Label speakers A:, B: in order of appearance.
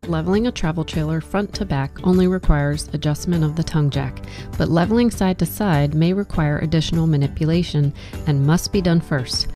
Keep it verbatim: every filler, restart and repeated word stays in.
A: Leveling a travel trailer front to back only requires adjustment of the tongue jack, but leveling side to side may require additional manipulation and must be done first.